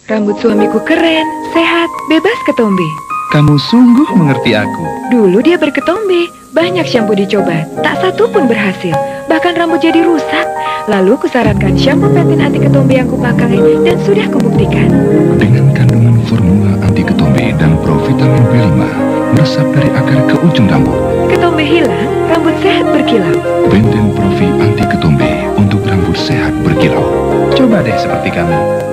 Rambut suamiku keren, sehat, bebas ketombe. Kamu sungguh mengerti aku. Dulu dia berketombe, banyak shampoo dicoba, tak satu pun berhasil. Bahkan rambut jadi rusak. Lalu kusarankan shampoo Pantene anti ketombe yang kupakai dan sudah kubuktikan. Dengan kandungan formula anti ketombe dan provitamin B5, meresap dari akar ke ujung rambut. Ketombe hilang, rambut sehat berkilau. Pantene Provi anti ketombe untuk rambut sehat berkilau. Coba deh seperti kami.